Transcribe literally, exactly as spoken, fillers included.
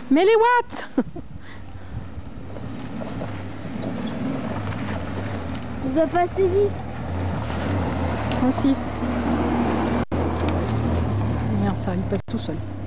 Mais les watts. Il va passer vite. Aussi. Merde, ça il passe tout seul.